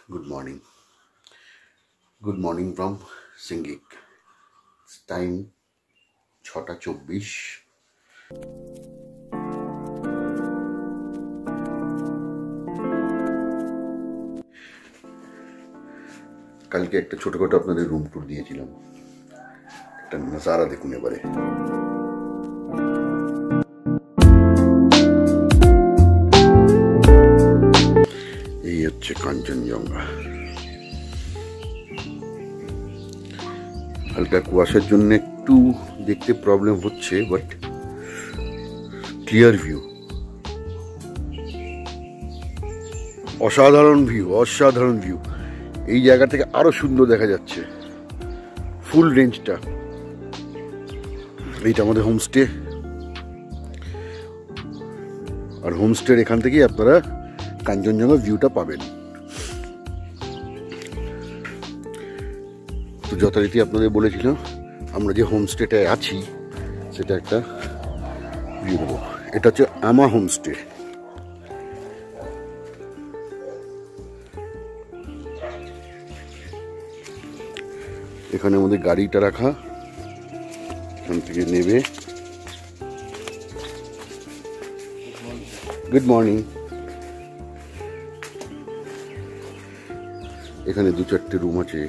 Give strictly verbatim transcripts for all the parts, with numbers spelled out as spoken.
Good morning. Good morning from Singik. It's time ছটা চব্বিশ। কালকে একটা ছোটখাটো আপনাদের রুম ট্যুর দিয়েছিলাম, একটা নজারা দেখুন এবারে। এই হচ্ছে কাঞ্চনজঙ্ঘা। হালকা কুয়াশার জন্য একটু দেখতে প্রবলেম হচ্ছে, বাট ক্লিয়ার ভিউ, অসাধারণ ভিউ, অসাধারণ ভিউ। এই জায়গা থেকে আরো সুন্দর দেখা যাচ্ছে ফুল রেঞ্জটা। এইটা আমাদের হোমস্টে, আর হোমস্টের এখান থেকেই আপনারা কাঞ্চনজঙ্ঘা ভিউটা পাবেন। তো যথারীতি আপনাদের বলেছিলাম আমরা যে হোমস্টেটায় আছি সেটা একটা ভিউ দেবো। এটা হচ্ছে আমা হোমস্টে। এখানে আমাদের গাড়িটা রাখা, এখান থেকে নেবে। Good morning. এখানে দু চারটে রুম আছে।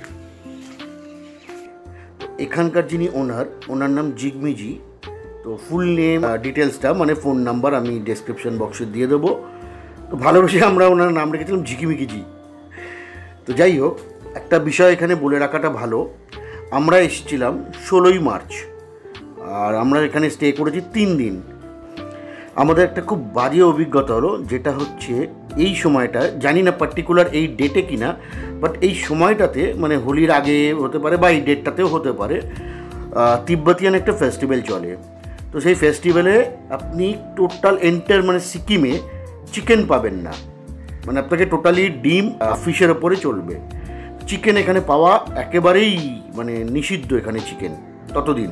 এখানকার যিনি ওনার, ওনার নাম জিগমিজি। তো ফুল নেম ডিটেলসটা মানে ফোন নাম্বার আমি ডেসক্রিপশন বক্সে দিয়ে দেবো। তো ভালোবেসে আমরা ওনার নাম রেখেছিলাম ঝিকিমিকিজি। তো যাই হোক, একটা বিষয় এখানে বলে রাখাটা ভালো, আমরা এসেছিলাম ষোলোই মার্চ, আর আমরা এখানে স্টে করেছি তিন দিন। আমাদের একটা খুব বাজে অভিজ্ঞতা হলো, যেটা হচ্ছে এই সময়টা, জানি না পার্টিকুলার এই ডেটে কিনা, বাট এই সময়টাতে মানে হোলির আগে হতে পারে বা এই ডেটটাতেও হতে পারে, তিব্বতিয়ান একটা ফেস্টিভ্যাল চলে। তো সেই ফেস্টিভ্যালে আপনি টোটাল এন্টার মানে সিকিমে চিকেন পাবেন না, মানে আপনাকে টোটালি ডিম ফিশের ওপরে চলবে। চিকেন এখানে পাওয়া একেবারেই মানে নিষিদ্ধ এখানে চিকেন ততদিন।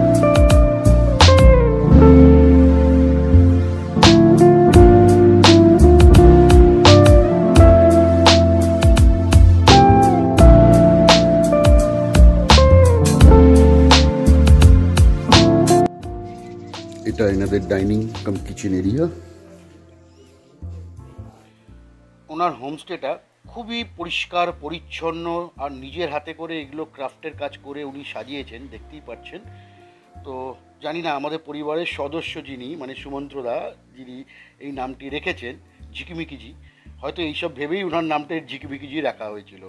এটা এনাদের ডাইনিং কাম কিচেন এরিয়া। ওনার হোমস্টেটা খুবই পরিষ্কার পরিচ্ছন্ন, আর নিজের হাতে করে এগুলো ক্রাফটের কাজ করে উনি সাজিয়েছেন, দেখতেই পাচ্ছেন। তো জানি না আমাদের পরিবারের সদস্য যিনি মানে সুমন্ত্রদা, যিনি এই নামটি রেখেছেন ঝিকিমিকিজি, হয়তো এইসব ভেবেই ওনার নামটা ঝিকিমিকিজি রাখা হয়েছিল।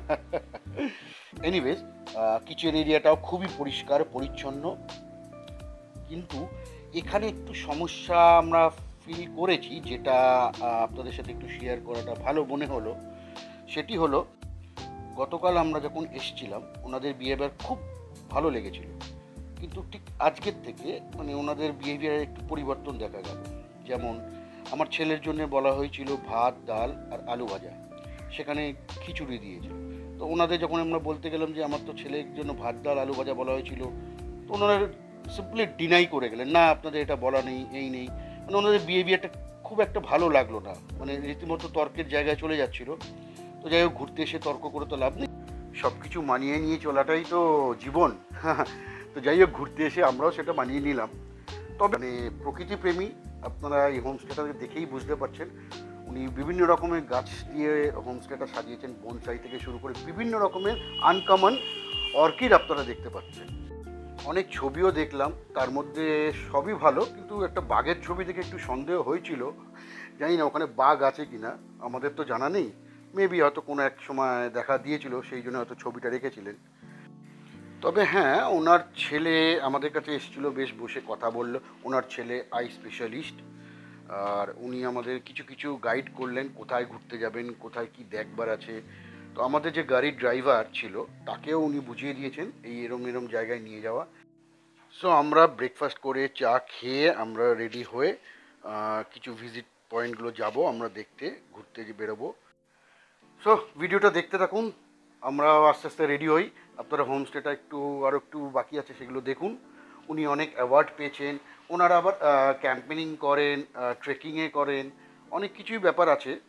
এনিওয়েজ, কিচেন এরিয়াটাও খুবই পরিষ্কার পরিচ্ছন্ন, কিন্তু এখানে একটু সমস্যা আমরা ফিল করেছি, যেটা আপনাদের সাথে একটু শেয়ার করাটা ভালো মনে হলো। সেটি হলো, গতকাল আমরা যখন এসেছিলাম ওনাদের বিহেভিয়ার খুব ভালো লেগেছিল, কিন্তু ঠিক আজকের থেকে মানে ওনাদের বিহেভিয়ারের একটু পরিবর্তন দেখা গেল। যেমন আমার ছেলের জন্য বলা হয়েছিল ভাত, ডাল আর আলু ভাজা, সেখানে খিচুড়ি দিয়েছিল। তো ওনাদের যখন আমরা বলতে গেলাম যে আমার তো ছেলের জন্য ভাত, ডাল, আলু ভাজা বলা হয়েছিল, তো ওনারা সিম্পলি ডিনাই করে গেলেন, না আপনাদের এটা বলা নেই, এই নেই। মানে ওনাদের বিহেভিয়ারটা খুব একটা ভালো লাগলো না, মানে রীতিমতো তর্কের জায়গায় চলে যাচ্ছিলো। তো যাই হোক, ঘুরতে এসে তর্ক করে তো লাভ নেই, সব কিছু মানিয়ে নিয়ে চলাটাই তো জীবন। তো যাই হোক, ঘুরতে এসে আমরাও সেটা মানিয়ে নিলাম। তবে মানে প্রকৃতিপ্রেমী, আপনারা এই হোমস্টেটা দেখেই বুঝতে পারছেন, উনি বিভিন্ন রকমের গাছ দিয়ে হোমস্টেটা সাজিয়েছেন, বনসাই থেকে শুরু করে বিভিন্ন রকমের আনকমন অর্কিড আপনারা দেখতে পাচ্ছেন। অনেক ছবিও দেখলাম, তার মধ্যে সবই ভালো, কিন্তু একটা বাঘের ছবি দেখে একটু সন্দেহ হয়েছিল। জানি না ওখানে বাঘ আছে কিনা, আমাদের তো জানা নেই, মেবি হয়তো কোনো এক সময় দেখা দিয়েছিল, সেই জন্য হয়তো ছবিটা রেখেছিলেন। তবে হ্যাঁ, ওনার ছেলে আমাদের কাছে এসেছিলো, বেশ বসে কথা বলল। ওনার ছেলে আই স্পেশালিস্ট, আর উনি আমাদের কিছু কিছু গাইড করলেন, কোথায় ঘুরতে যাবেন, কোথায় কি দেখবার আছে। তো আমাদের যে গাড়ির ড্রাইভার ছিল তাকেও উনি বুঝিয়ে দিয়েছেন এই এরম এরম জায়গায় নিয়ে যাওয়া। সো আমরা ব্রেকফাস্ট করে চা খেয়ে আমরা রেডি হয়ে কিছু ভিজিট পয়েন্টগুলো যাব আমরা দেখতে, ঘুরতে যে বেরোবো। সো ভিডিওটা দেখতে থাকুন, আমরা আস্তে আস্তে রেডি হই। আপনারা হোমস্টেটা একটু আরও একটু বাকি আছে, সেগুলো দেখুন। উনি অনেক অ্যাওয়ার্ড পেয়েছেন, ওনারা আবার ক্যাম্পেনিং করেন, ট্রেকিংয়ে করেন, অনেক কিছুই ব্যাপার আছে।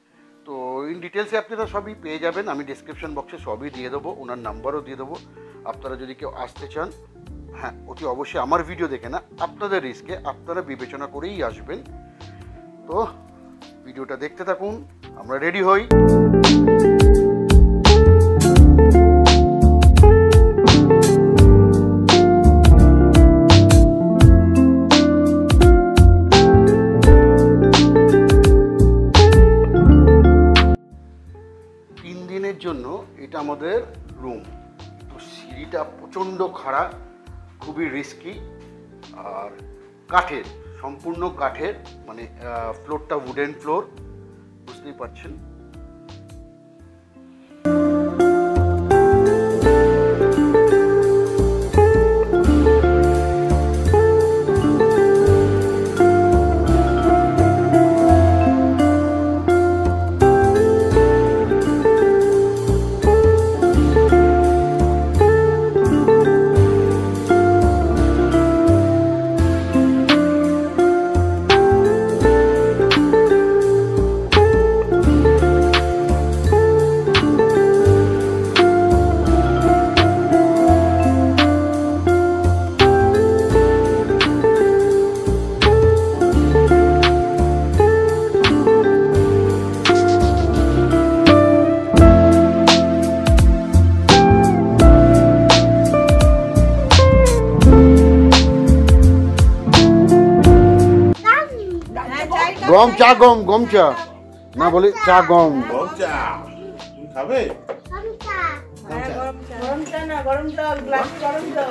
তো ইন ডিটেলসে আপনারা সবই পেয়ে যাবেন, আমি ডিসক্রিপশন বক্সে সবই দিয়ে দেবো, ওনার নাম্বারও দিয়ে দেবো। আপনারা যদি কেউ আসতে চান, হ্যাঁ অতি অবশ্যই আমার ভিডিও দেখে না, আপনাদের রিস্কে আপনারা বিবেচনা করেই আসবেন। তো ভিডিওটা দেখতে থাকুন, আমরা রেডি হই। তিন দিনের জন্য এটা আমাদের রুম। তো সিঁড়িটা প্রচণ্ড খাড়া, খুবই রিস্কি, আর কাঠের, সম্পূর্ণ কাঠের, মানে ফ্লোরটা উডেন ফ্লোর, বুঝতেই পারছেন। গম চা, গম গম চা না বলে চা, গম গম চা খাবে? গরম চা না, গরম জল, গ্লাস গরম জল।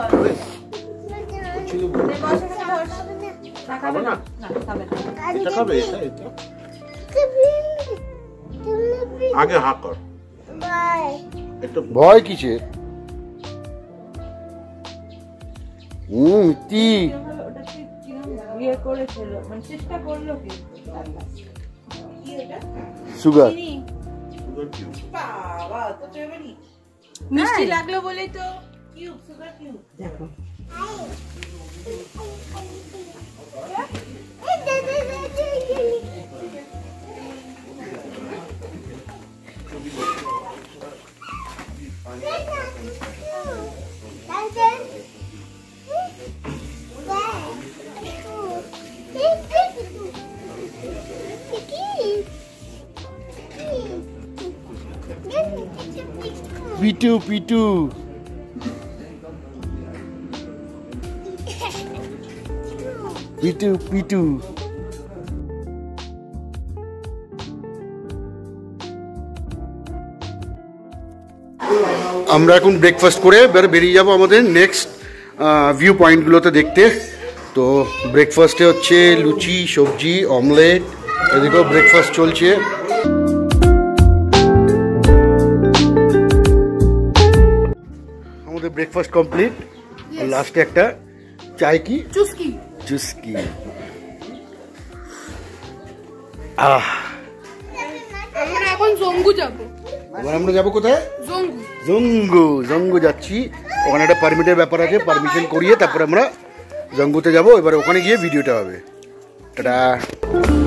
খাবে না? এটা খাবে? এটা এটা আগে হা কর। একটু ভয় কিসে? হুম তি ওটা কি কিরম ইয়ে করেছিল, মানে চেষ্টা করলো কি? কি এটা? সুগার। Sugar cube. বাবা তো চেবেনি। মিষ্টি লাগলো বলেই তো কিউব, সুগার কিউব। দেখো পিটু পিটু পিটু পিটু। আমরা এখন ব্রেকফাস্ট করে এবার বেরিয়ে যাব আমাদের নেক্সট ভিউ পয়েন্টগুলোতে দেখতে। তো ব্রেকফাস্টে হচ্ছে লুচি, সবজি, অমলেট, এদিকেও ব্রেকফাস্ট চলছে। আমাদের ব্রেকফাস্ট কমপ্লিট, লাস্টে একটা চাই কি চুস্কি চুস্কি। আহ আমরা এখন জঙ্গু যাব। এবার আমরা যাবো কোথায়? জঙ্গু জঙ্গু জঙ্গু যাচ্ছি। ওখানে একটা পারমিটের ব্যাপার আছে, পারমিশন করিয়ে তারপরে আমরা জঙ্গুতে যাব। এবার ওখানে গিয়ে ভিডিওটা হবে। টাটা।